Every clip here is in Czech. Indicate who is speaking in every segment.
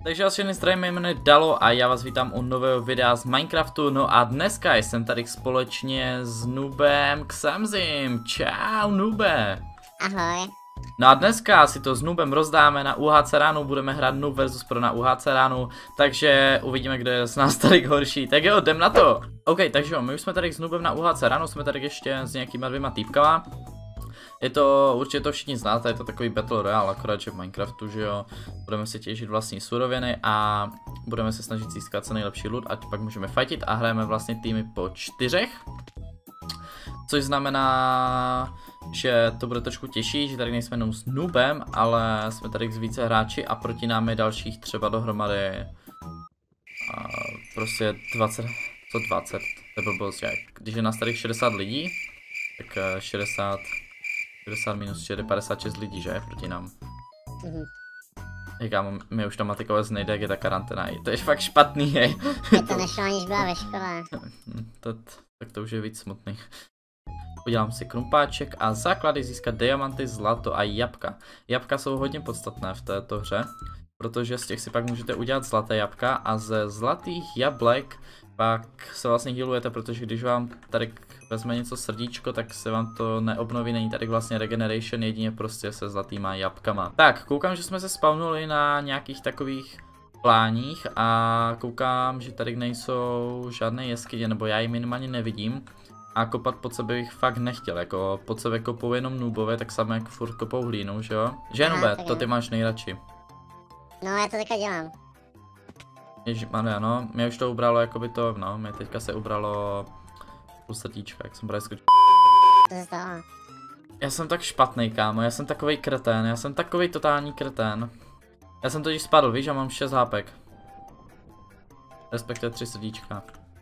Speaker 1: Takže já všechny zdravím, jmenuji Dalo a já vás vítám u nového videa z Minecraftu. No a dneska jsem tady společně s Noobem Xamzim. Čau Noobe.
Speaker 2: Ahoj.
Speaker 1: No a dneska si to s Noobem rozdáme na UHC ránu, budeme hrát Noob versus Pro na UHC ránu, takže uvidíme, kdo je z nás tady horší. Tak jo, jdem na to. OK, takže jo, my už jsme tady s Noobem na UHC ránu, jsme tady ještě s nějakýma dvěma týpkama. Je to, určitě to všichni znáte, je to takový Battle Royale, akorát že v Minecraftu, že jo. Budeme si těžit vlastní suroviny a budeme se snažit získat co nejlepší loot, ať pak můžeme fightit a hrajeme vlastně týmy po 4. Což znamená, že to bude trošku těžší, že tady nejsme jenom s Noobem, ale jsme tady s více hráči a proti nám je dalších třeba dohromady prostě 20, co 20, to je blbost, když je nás tady 60 lidí, tak 60 minus 4, 56 lidí, že? Proti nám. Říkám, mi už ta matika vůbec nejde, jak je ta karanténa. To je fakt špatný, hej.
Speaker 2: Je to nešlo, aniž byla ve škole.
Speaker 1: Tak to už je víc smutný. Udělám si krumpáček a základy získat diamanty, zlato a jabka. Jabka jsou hodně podstatné v této hře, protože z těch si pak můžete udělat zlaté jabka a ze zlatých jablek pak se vlastně healujete, protože když vám tady vezme něco srdíčko, tak se vám to neobnoví, není tady vlastně regeneration, jedině prostě se zlatýma jabkama. Tak, koukám, že jsme se spawnuli na nějakých takových pláních a koukám, že tady nejsou žádné jeskyně, nebo já ji minimálně nevidím. A kopat pod sebe bych fakt nechtěl, jako pod sebe kopou jenom noobové, tak samo jak furt kopou hlínu, že jo? Že Noobe, to ty máš nejradši.
Speaker 2: No, já to teďka dělám.
Speaker 1: Ježišmarja, no, mě už to ubralo jakoby to, no, mě teďka se ubralo půl srdíčka, jak jsem právě skočil.
Speaker 2: To se stalo.
Speaker 1: Já jsem tak špatný, kámo, já jsem takovej kretén, já jsem takovej totální kretén. Já jsem totiž spadl, víš, já mám 6 hápek. Respektive 3 srdíčka.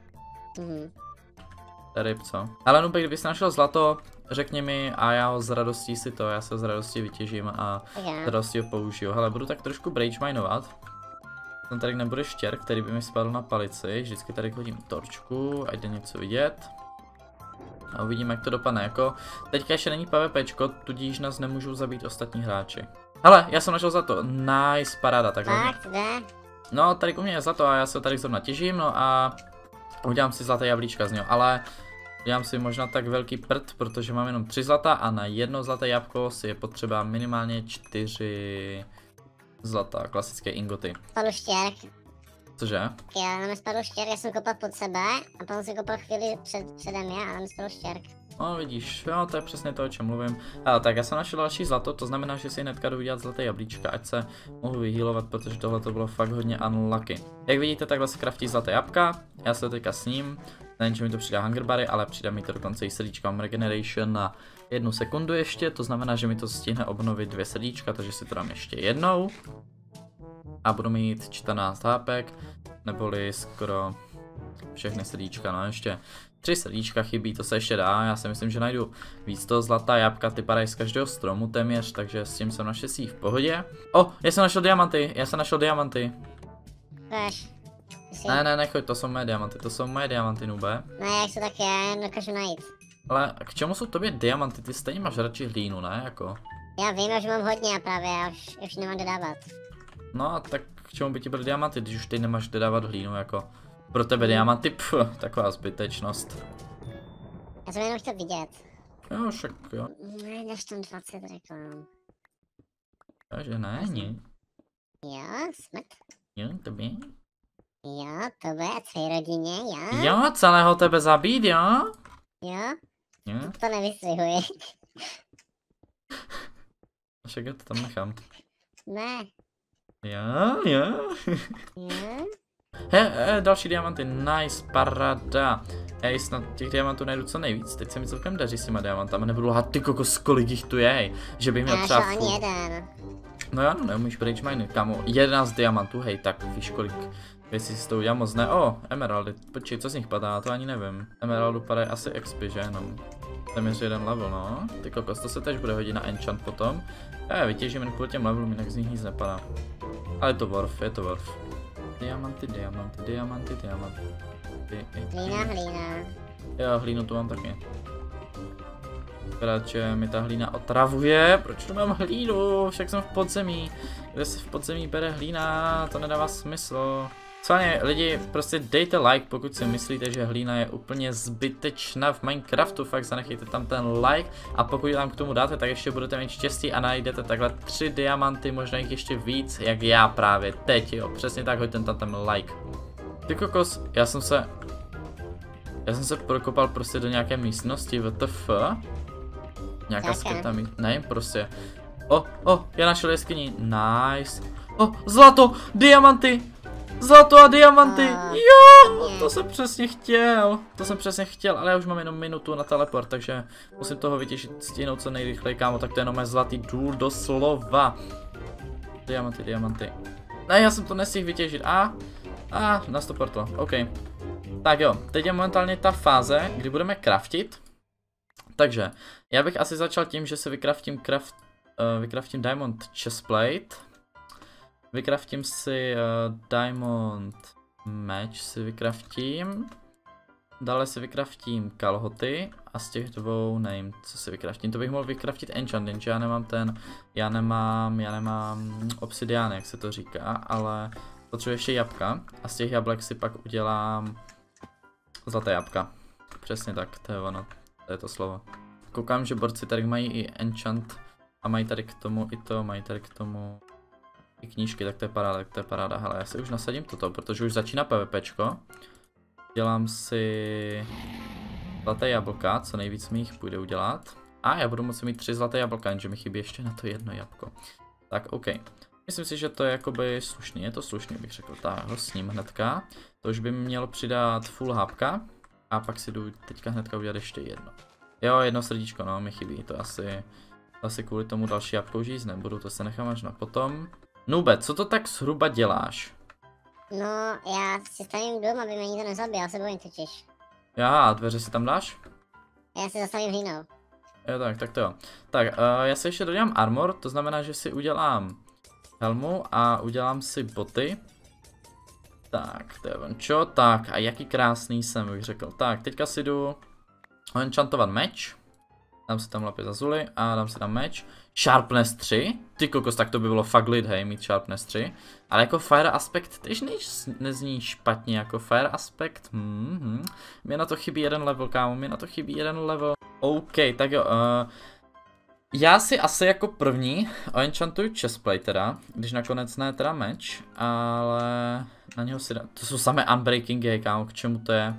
Speaker 1: Ryb, co? Ale Noobe, kdyby jsi našel zlato, řekni mi a já ho s radostí já se z radosti vytěžím a z radosti ho použiju. Hele, budu tak trošku rage minovat. Tam tady nebude štěr, který by mi spadl na palici, vždycky tady hodím torčku, ať jde něco vidět. A uvidíme, jak to dopadne, jako teďka ještě není PvPčko, tudíž nás nemůžou zabít ostatní hráči. Hele, já jsem našel zlato, nice, paráda, takhle.
Speaker 2: Tak, jde.
Speaker 1: No, tady u mě je zlato a já se tady zrovna těžím, no a udělám si zlaté jablíčka z něho, ale udělám si možná tak velký prd, protože mám jenom 3 zlata a na jedno zlaté jabko si je potřeba minimálně 4 zlata, klasické ingoty.
Speaker 2: Spadl štěrk.
Speaker 1: Cože?
Speaker 2: Já na mě spadl štěrk, já jsem kopal pod sebe a potom jsem kopal chvíli přede mě a na mě spadl štěrk.
Speaker 1: No vidíš, jo, to je přesně to, o čem mluvím. Ale tak já jsem našel další zlato, to znamená, že si hnedka jdu udělat zlaté jablíčka, ať se mohu vyhealovat, protože tohle to bylo fakt hodně unlucky. Jak vidíte, takhle se craftí zlaté jabka, já se teďka s ním, nevím, že mi to přidá hungerbary, ale přidá mi to dokonce i srdíčka, mám regeneration na 1 sekundu ještě, to znamená, že mi to stihne obnovit 2 srdíčka, takže si to dám ještě jednou. A budu mít 14 hápek, neboli skoro všechny srdíčka, no ještě 3 srdíčka chybí, to se ještě dá, já si myslím, že najdu víc toho zlatá jabka, ty padají z každého stromu téměř, takže s tím jsem naštěstí v pohodě. Já jsem našel diamanty,
Speaker 2: Víš.
Speaker 1: Ne, nechoď, to jsou moje diamanty, Noobe.
Speaker 2: No, jak se tak je, dokážu najít.
Speaker 1: Ale k čemu jsou tobě diamanty, ty stejně máš radši hlínu, ne, jako?
Speaker 2: Já vím, že mám hodně a právě, já už nemám dodávat.
Speaker 1: No, tak k čemu by ti byly diamanty, když už ty nemáš dodávat hlínu, jako? Pro tebe diamanty, taková zbytečnost.
Speaker 2: Já jsem jenom chtěl vidět.
Speaker 1: Jo, však jo.
Speaker 2: Než tam 20 reklam.
Speaker 1: Takže ne.
Speaker 2: Jo, smrt.
Speaker 1: Jo, tobě.
Speaker 2: Jo, tebe a tvé rodině, jo.
Speaker 1: Jo, celého tebe zabít, jo?
Speaker 2: Jo?
Speaker 1: Jo.
Speaker 2: To nevystřihuji.
Speaker 1: Však já to tam nechám.
Speaker 2: Ne.
Speaker 1: Jo.
Speaker 2: Jo?
Speaker 1: Další diamanty, nice, paráda. Já snad těch diamantů najdu co nejvíc, teď se mi celkem daří s těma diamantama, nebudu lhát, ty kokos, kolik jich tu je, že bych měl třeba
Speaker 2: ani jeden.
Speaker 1: No já neumíš bridge mine, kámo, 11 diamantů, hej, tak víš kolik věcí si to udělám moc, ne, emeraldy, počkej, co z nich padá, to ani nevím. Emeraldu padají asi expy, že jenom. Téměř 1 level, no, ty kokos, to se tež bude hodit na enchant potom. Já vytěžím jen kvůli těm levelům, jinak z nich nic nepadá. Ale je to worth. Diamanty.
Speaker 2: Hlína.
Speaker 1: Jo, hlínu tu mám taky. Akorát, že mi ta hlína otravuje. Proč tu mám hlínu? Však jsem v podzemí. Kde se v podzemí bere hlína? To nedává smysl. Schválně lidi, prostě dejte like, pokud si myslíte, že hlína je úplně zbytečná v Minecraftu, fakt zanechejte tam ten like a pokud tam k tomu dáte, tak ještě budete mít štěstí a najdete takhle 3 diamanty, možná jich ještě víc, jak já právě teď, jo, přesně tak, hoďte tam ten like. Ty kokos, já jsem se prokopal prostě do nějaké místnosti, WTF? Nějaká skrytá místnost, nevím prostě. Já našel jeskyni, nice. Zlato, diamanty! Zlato a diamanty, jo, to jsem přesně chtěl, ale já už mám jenom minutu na teleport, takže musím toho vytěžit, stihnout co nejrychleji, kámo, tak to je jenom mé zlatý důl doslova. Diamanty. Ne, já jsem to nestihl vytěžit, nastoportlo, OK. Tak jo, teď je momentálně ta fáze, kdy budeme craftit, takže já bych asi začal tím, že se vycraftím diamond chestplate. Vycraftím si diamond match si vycraftím. Dále si vycraftím kalhoty a z těch dvou nevím, co si vycraftím. To bych mohl vycraftit enchant, jenže já nemám obsidian, jak se to říká, ale potřebuji ještě jabka a z těch jablek si pak udělám zlaté jabka. Přesně tak, to je ono, to je to slovo. Koukám, že borci tady mají i enchant a mají tady k tomu i to, mají tady k tomu i knížky, tak to je paráda, hele, já si už nasadím toto, protože už začíná PvPčko. Dělám si zlaté jablka, co nejvíc mi jich půjde udělat. A já budu moci mít 3 zlaté jablka, jenže mi chybí ještě na to jedno jabko. Tak OK, myslím si, že to je jakoby slušný, je to slušný, bych řekl, tak ho sním hnedka. To už by mi mělo přidat full hápka a pak si jdu teďka hnedka udělat ještě jedno. Jo, jedno srdíčko, no, mi chybí, to asi kvůli tomu další jabko už jíst nebudu, to se nechám až na potom. Nube, co to tak zhruba děláš?
Speaker 2: No, já si stavím dům, aby mě nikdo nezabil, já se bojím totiž.
Speaker 1: Já, dveře si tam dáš?
Speaker 2: Já si zastavím hlínou.
Speaker 1: Jo, tak to jo. Tak, já si ještě dodělám armor, to znamená, že si udělám helmu a udělám si boty. Tak, to je vončo, tak a jaký krásný jsem, bych řekl. Tak, teďka si jdu enchantovat meč. Dám si tam lapis azuly a dám si tam meč. Sharpness 3, ty kokos, tak to by bylo fakt lit, hej, mít Sharpness 3. Ale jako Fire Aspect tež nezní špatně, jako Fire Aspect, Mě na to chybí jeden level, kámo, mě na to chybí jeden level. OK, tak jo, já si asi jako první enchantuju chestplate teda, když nakonec ne teda meč, ale na něho si dám, to jsou samé unbreakingy, kámo, k čemu to je?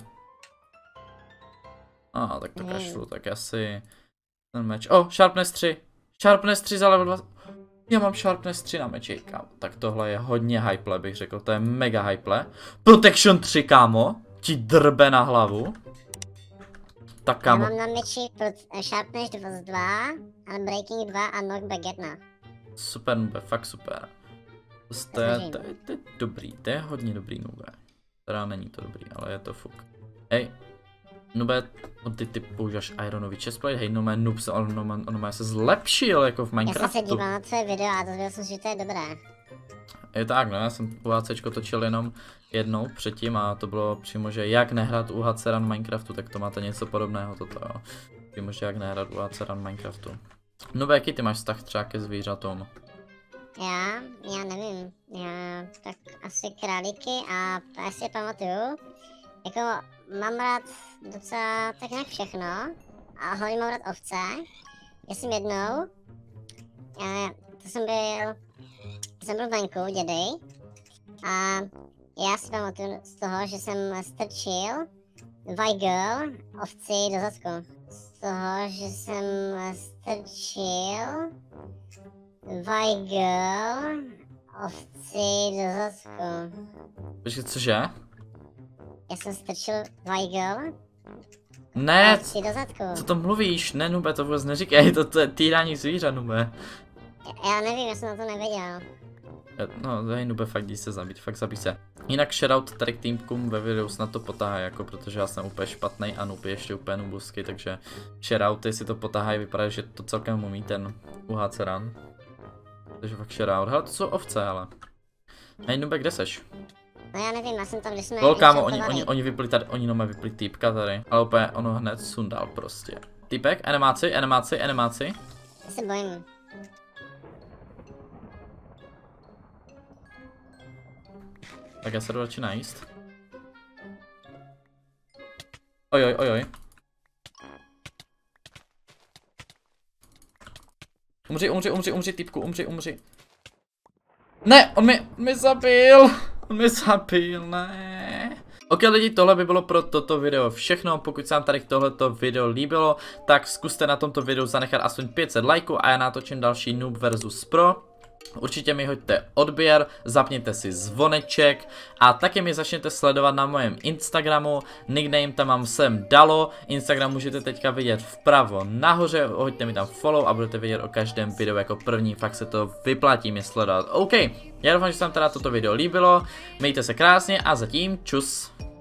Speaker 1: Tak to kašlu, tak asi ten meč, Sharpness 3. Sharpness 3 za level 2. Já mám Sharpness 3 na meči, kámo. Tak tohle je hodně hyple, bych řekl. To je mega hyple. Protection 3, kámo. Ti drbe na hlavu. Tak, kámo.
Speaker 2: Já mám na meči Sharpness 2, Unbreaking 2 a Knockback 1.
Speaker 1: Super, nube, fakt super. To je dobrý, to je hodně dobrý, nube. Teda není to dobrý, ale je to fuk. Hej. Nube, ty používáš ironový chestplate, hej, noobs, on se zlepšil jako v Minecraftu.
Speaker 2: Já jsem se díval na tvoje video a dozvěděl jsem, že to je dobré.
Speaker 1: Je tak, no, já jsem UHCčko točil jenom jednou předtím a to bylo přímo, že jak nehrát UHC run Minecraftu, tak to máte něco podobného toto, jo. Přímo, že jak nehrát UHC run Minecraftu. Nube, jaký ty máš vztah třeba ke zvířatům?
Speaker 2: Já nevím, já tak asi králíky a já si pamatuju. Jako mám rád docela tak nějak všechno a hlavně mám rád ovce. Já jsem jednou, jsem byl venku u dědy a já si pamatuju z toho, že jsem strčil Weigel ovci do zadku. Z toho, že jsem strčil Weigel ovci do zadku.
Speaker 1: Počkej, cože?
Speaker 2: Já jsem strčil Weigel.
Speaker 1: Ne,
Speaker 2: do zadku.
Speaker 1: Co to mluvíš? Ne, Nube, to vůbec neříkej, to je týrání zvířat, Nube.
Speaker 2: Já nevím, já jsem na to nevěděl.
Speaker 1: No, hej, Nube, fakt jdi se zabít, fakt zabij se. Jinak shoutout tady k týmkům ve videu snad to potáhá, jako protože já jsem úplně špatný a Noob je ještě úplně noobovský, takže shoutouty si to potáhají, vypadá, že to celkem umí ten UHC run. Takže fakt shoutout, hele, to jsou ovce, ale. Hej, Nube, kde seš?
Speaker 2: No já nevím, já jsem tam, když jsme
Speaker 1: kámo, oni vypli tady, oni vypli týpka tady, ale úplně ono hned sundal prostě. Typek, animáci.
Speaker 2: Já se bojím.
Speaker 1: Tak já se jdu radši najíst. Ojoj. Umři, typku, umři. Ne, on mě zabil. Ne. Ok lidi, tohle by bylo pro toto video všechno. Pokud se vám tady tohleto video líbilo, tak zkuste na tomto videu zanechat aspoň 500 lajků a já natočím další Noob versus Pro. Určitě mi hoďte odběr, zapněte si zvoneček a taky mi začněte sledovat na mém Instagramu, nickname tam mám Sem Dalo, Instagram můžete teďka vidět vpravo nahoře, hoďte mi tam follow a budete vidět o každém videu jako první, fakt se to vyplatí mě sledovat. OK, já doufám, že se vám teda toto video líbilo, mějte se krásně a zatím čus.